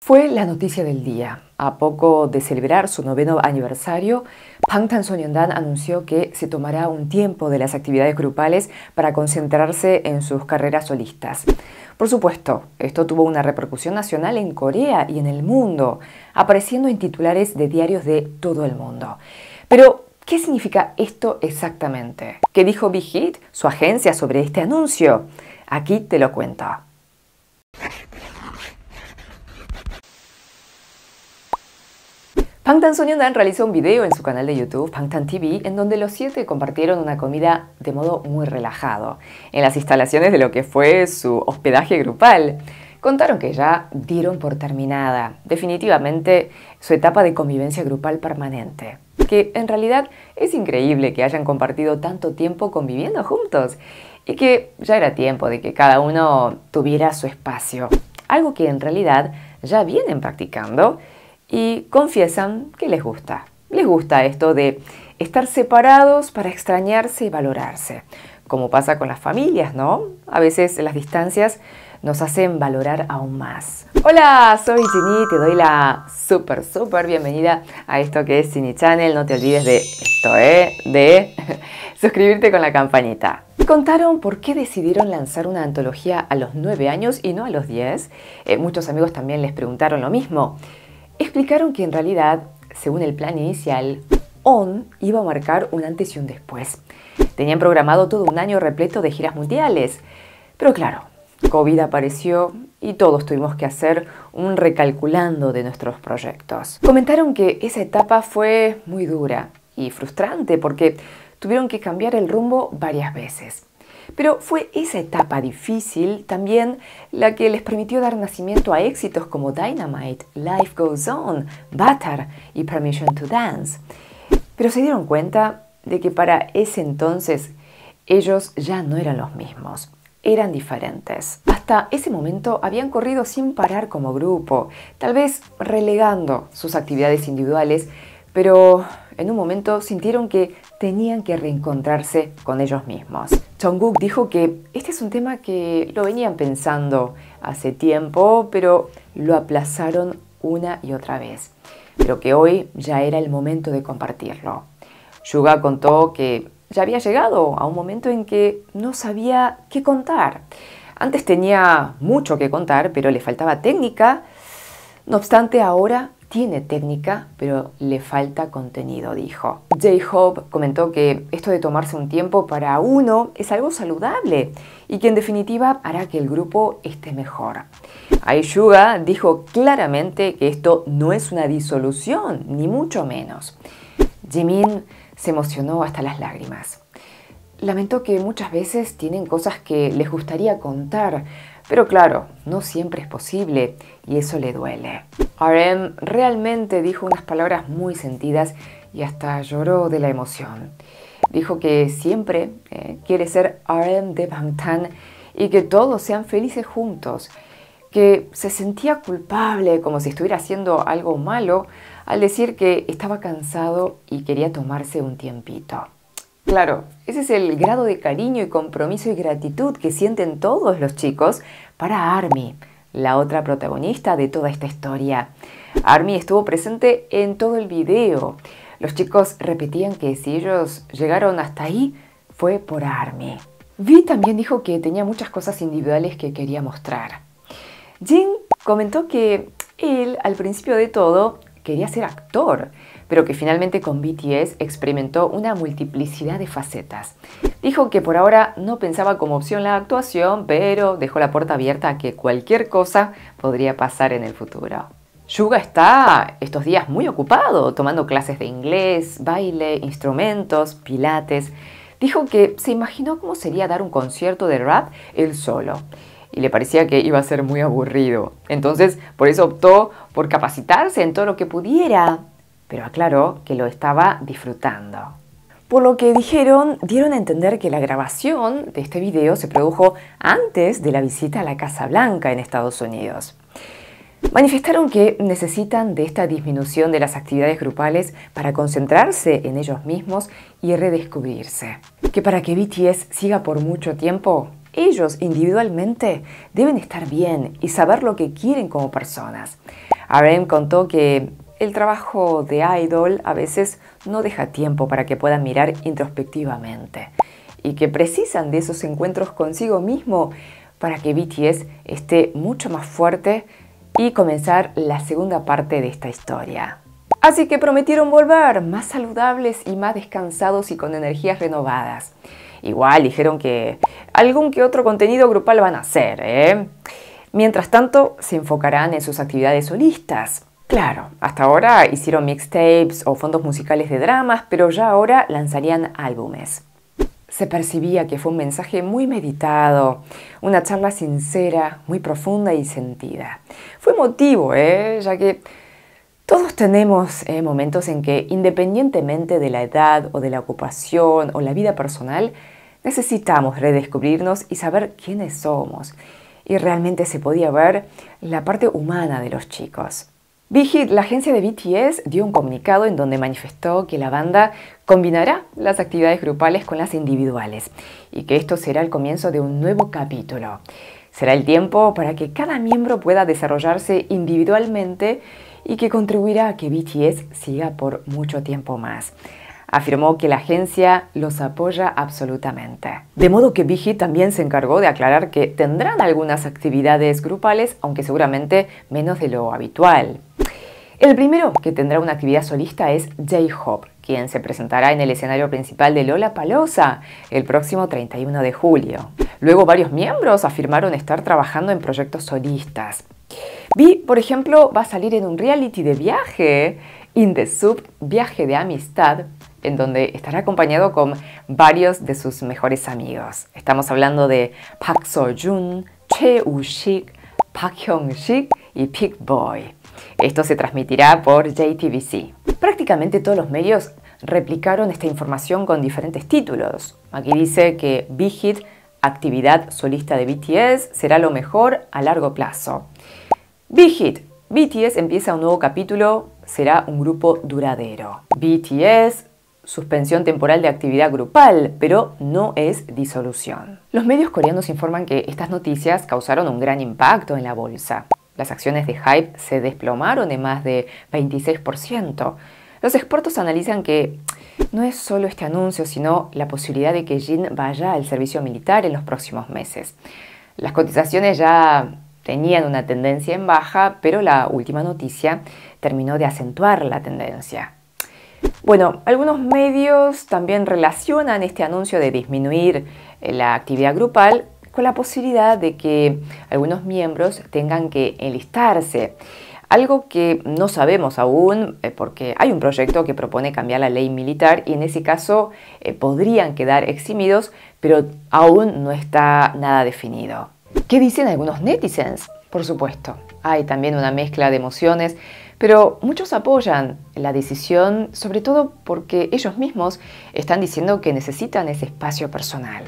Fue la noticia del día. A poco de celebrar su 9º aniversario, Bangtanso년단 anunció que se tomará un tiempo de las actividades grupales para concentrarse en sus carreras solistas. Por supuesto, esto tuvo una repercusión nacional en Corea y en el mundo, apareciendo en titulares de diarios de todo el mundo. Pero, ¿qué significa esto exactamente? ¿Qué dijo Big Hit, su agencia, sobre este anuncio? Aquí te lo cuento. Bangtanso년단 realizó un video en su canal de YouTube, Bangtan TV, en donde los 7 compartieron una comida de modo muy relajado, en las instalaciones de lo que fue su hospedaje grupal. Contaron que ya dieron por terminada, definitivamente, su etapa de convivencia grupal permanente. Que en realidad es increíble que hayan compartido tanto tiempo conviviendo juntos y que ya era tiempo de que cada uno tuviera su espacio, algo que en realidad ya vienen practicando. Y confiesan que les gusta. Les gusta esto de estar separados para extrañarse y valorarse. Como pasa con las familias, ¿no? A veces las distancias nos hacen valorar aún más. Hola, soy Ginny, te doy la súper bienvenida a esto que es Ginny Channel. No te olvides de suscribirte con la campanita. Contaron por qué decidieron lanzar una antología a los 9 años y no a los 10. Muchos amigos también les preguntaron lo mismo. Explicaron que en realidad, según el plan inicial, ON iba a marcar un antes y un después. Tenían programado todo un año repleto de giras mundiales. Pero claro, COVID apareció y todos tuvimos que hacer un recalculando de nuestros proyectos. Comentaron que esa etapa fue muy dura y frustrante porque tuvieron que cambiar el rumbo varias veces. Pero fue esa etapa difícil también la que les permitió dar nacimiento a éxitos como Dynamite, Life Goes On, Butter y Permission to Dance. Pero se dieron cuenta de que para ese entonces ellos ya no eran los mismos, eran diferentes. Hasta ese momento habían corrido sin parar como grupo, tal vez relegando sus actividades individuales, pero en un momento sintieron que tenían que reencontrarse con ellos mismos. Jungkook dijo que este es un tema que lo venían pensando hace tiempo, pero lo aplazaron una y otra vez. Pero que hoy ya era el momento de compartirlo. Suga contó que ya había llegado a un momento en que no sabía qué contar. Antes tenía mucho que contar, pero le faltaba técnica. No obstante, ahora tiene técnica, pero le falta contenido, dijo. J-Hope comentó que esto de tomarse un tiempo para uno es algo saludable y que en definitiva hará que el grupo esté mejor. Suga dijo claramente que esto no es una disolución, ni mucho menos. Jimin se emocionó hasta las lágrimas. Lamentó que muchas veces tienen cosas que les gustaría contar, pero claro, no siempre es posible y eso le duele. RM realmente dijo unas palabras muy sentidas y hasta lloró de la emoción. Dijo que siempre quiere ser RM de Bangtan y que todos sean felices juntos, que se sentía culpable como si estuviera haciendo algo malo al decir que estaba cansado y quería tomarse un tiempito. Claro, ese es el grado de cariño y compromiso y gratitud que sienten todos los chicos para ARMY, la otra protagonista de toda esta historia. ARMY estuvo presente en todo el video. Los chicos repetían que si ellos llegaron hasta ahí, fue por ARMY. V también dijo que tenía muchas cosas individuales que quería mostrar. Jin comentó que él, al principio de todo, quería ser actor, pero que finalmente con BTS experimentó una multiplicidad de facetas. Dijo que por ahora no pensaba como opción la actuación, pero dejó la puerta abierta a que cualquier cosa podría pasar en el futuro. Suga está estos días muy ocupado, tomando clases de inglés, baile, instrumentos, pilates. Dijo que se imaginó cómo sería dar un concierto de rap él solo. Y le parecía que iba a ser muy aburrido. Entonces, por eso optó por capacitarse en todo lo que pudiera, pero aclaró que lo estaba disfrutando. Por lo que dieron a entender que la grabación de este video se produjo antes de la visita a la Casa Blanca en Estados Unidos. Manifestaron que necesitan de esta disminución de las actividades grupales para concentrarse en ellos mismos y redescubrirse. Que para que BTS siga por mucho tiempo, ellos individualmente deben estar bien y saber lo que quieren como personas. RM contó que el trabajo de idol a veces no deja tiempo para que puedan mirar introspectivamente y que precisan de esos encuentros consigo mismo para que BTS esté mucho más fuerte y comenzar la segunda parte de esta historia. Así que prometieron volver más saludables y más descansados y con energías renovadas. Igual dijeron que algún que otro contenido grupal van a hacer, ¿eh? Mientras tanto, se enfocarán en sus actividades solistas. Claro, hasta ahora hicieron mixtapes o fondos musicales de dramas, pero ya ahora lanzarían álbumes. Se percibía que fue un mensaje muy meditado, una charla sincera, muy profunda y sentida. Fue emotivo, ya que todos tenemos momentos en que, independientemente de la edad o de la ocupación o la vida personal, necesitamos redescubrirnos y saber quiénes somos. Y realmente se podía ver la parte humana de los chicos. Big Hit, la agencia de BTS, dio un comunicado en donde manifestó que la banda combinará las actividades grupales con las individuales y que esto será el comienzo de un nuevo capítulo. Será el tiempo para que cada miembro pueda desarrollarse individualmente y que contribuirá a que BTS siga por mucho tiempo más. Afirmó que la agencia los apoya absolutamente. De modo que Big Hit también se encargó de aclarar que tendrán algunas actividades grupales, aunque seguramente menos de lo habitual. El primero que tendrá una actividad solista es J-Hope, quien se presentará en el escenario principal de Lollapalooza el próximo 31 de julio. Luego varios miembros afirmaron estar trabajando en proyectos solistas. V, por ejemplo, va a salir en un reality de viaje, In the Soup, Viaje de Amistad, en donde estará acompañado con varios de sus mejores amigos. Estamos hablando de Park Seo-joon, Chae Woo-sik, Park Hyung-sik y Big Boy. Esto se transmitirá por JTBC. Prácticamente todos los medios replicaron esta información con diferentes títulos. Aquí dice que Big Hit, actividad solista de BTS, será lo mejor a largo plazo. Big Hit, BTS empieza un nuevo capítulo, será un grupo duradero. BTS, suspensión temporal de actividad grupal, pero no es disolución. Los medios coreanos informan que estas noticias causaron un gran impacto en la bolsa. Las acciones de HYBE se desplomaron en más de 26%. Los expertos analizan que no es solo este anuncio, sino la posibilidad de que Jin vaya al servicio militar en los próximos meses. Las cotizaciones ya tenían una tendencia en baja, pero la última noticia terminó de acentuar la tendencia. Bueno, algunos medios también relacionan este anuncio de disminuir la actividad grupal con la posibilidad de que algunos miembros tengan que enlistarse. Algo que no sabemos aún porque hay un proyecto que propone cambiar la ley militar y en ese caso podrían quedar eximidos, pero aún no está nada definido. ¿Qué dicen algunos netizens? Por supuesto, hay también una mezcla de emociones, pero muchos apoyan la decisión, sobre todo porque ellos mismos están diciendo que necesitan ese espacio personal.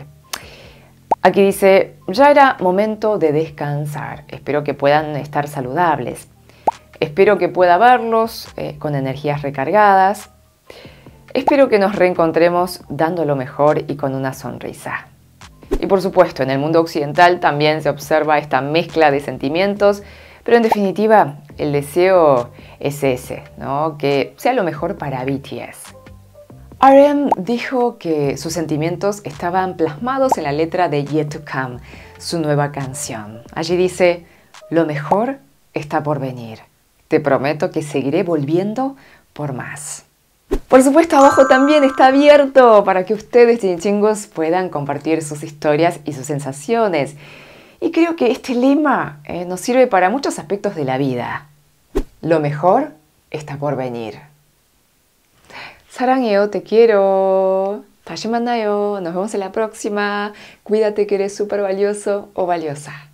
Aquí dice, ya era momento de descansar, espero que puedan estar saludables, espero que pueda verlos con energías recargadas, espero que nos reencontremos dando lo mejor y con una sonrisa. Y por supuesto, en el mundo occidental también se observa esta mezcla de sentimientos, pero en definitiva, el deseo es ese, ¿no? Que sea lo mejor para BTS. RM dijo que sus sentimientos estaban plasmados en la letra de Yet to Come, su nueva canción. Allí dice, lo mejor está por venir. Te prometo que seguiré volviendo por más. Por supuesto, abajo también está abierto para que ustedes, chingos, puedan compartir sus historias y sus sensaciones. Y creo que este lema nos sirve para muchos aspectos de la vida. Lo mejor está por venir. Saranheo, te quiero. 다시 만나요. Nos vemos en la próxima. Cuídate que eres súper valioso o valiosa.